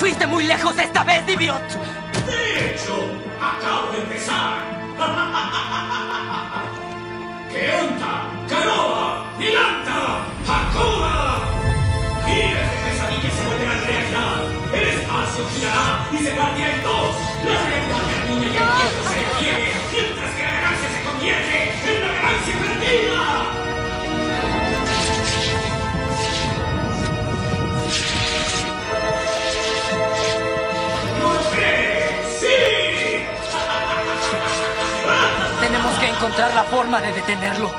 fuiste muy lejos esta vez, Diviot. De hecho, acabo de empezar. ¿Qué onda? ¡Caroa! ¡Nilanta! ¡Hakuna! Miles de pesadillas se volverán realidad. El espacio girará y se partirá en dos. La realidad termina y el tiempo se detiene, mientras que la galaxia se convierte en la galaxia perdida. Tenemos que encontrar la forma de detenerlo.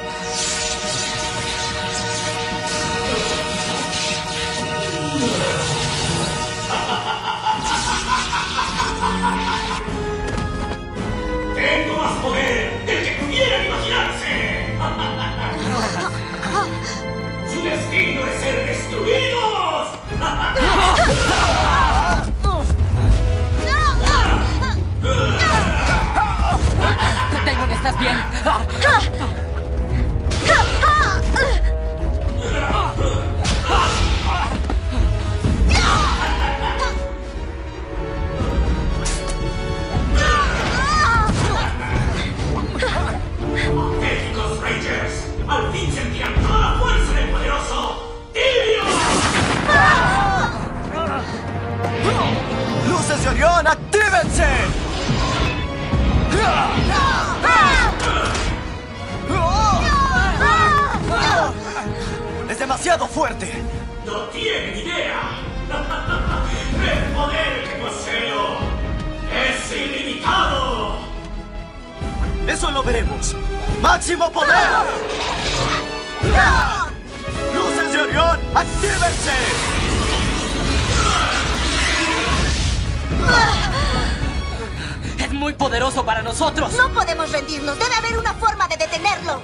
¡Tengo más poder del que pudieran imaginarse! ¡Su destino es ser destruidos! Damon, ¿estás bien? ¡Éticos Rangers! ¡Al fin sentirán toda la fuerza del poderoso Diviot! ¡Luces de Orión, actívense! ¡Es demasiado fuerte! ¡No tienen idea! ¡El poder que poseo es ilimitado! ¡Eso lo veremos! ¡Máximo poder! ¡Luces de Orión, actívense! ¡Es muy poderoso para nosotros! No podemos rendirnos. Debe haber una forma de detenerlo.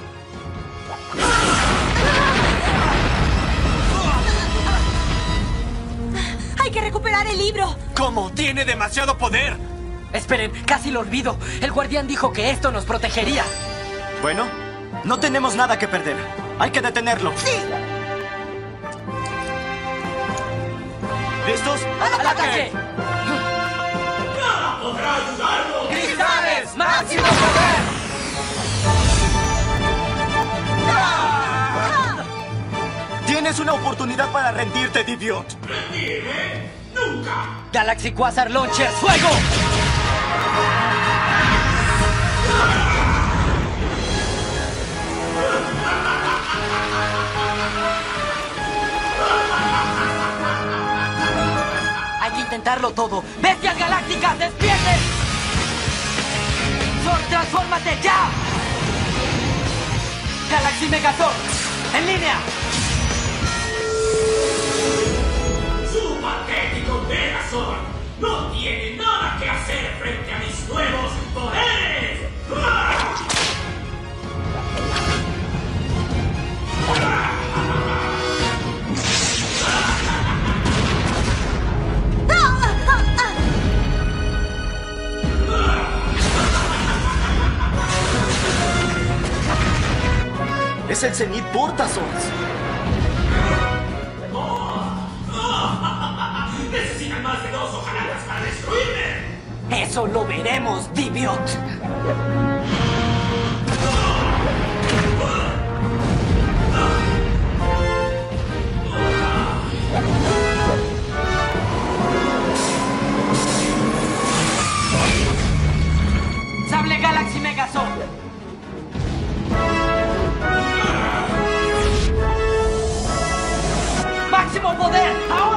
Hay que recuperar el libro. ¿Cómo? ¡Tiene demasiado poder! Esperen, casi lo olvido. El guardián dijo que esto nos protegería. Bueno, no tenemos nada que perder. Hay que detenerlo. Sí. ¿Listos? ¡Al ataque! ¡Nada podrá ayudarlo! ¡Cristales! ¡Máximo poder! Tienes una oportunidad para rendirte, Diviot. ¿Rendirme? ¡Nunca! Galaxy Quasar Launcher, ¡fuego! Hay que intentarlo todo. ¡Bestias galácticas, despierten! ¡Zord, transfórmate ya! Galaxy Megazord, en línea. ¡Su patético Megazord no tiene nada que hacer frente a mis nuevos poderes! Es el Zenith Portasons. ¡Necesitan más de 2 hojalatas para destruirme! Eso lo veremos, Diviot. Sable Galaxy Megazord. ¡Máximo poder! ¡Ahora!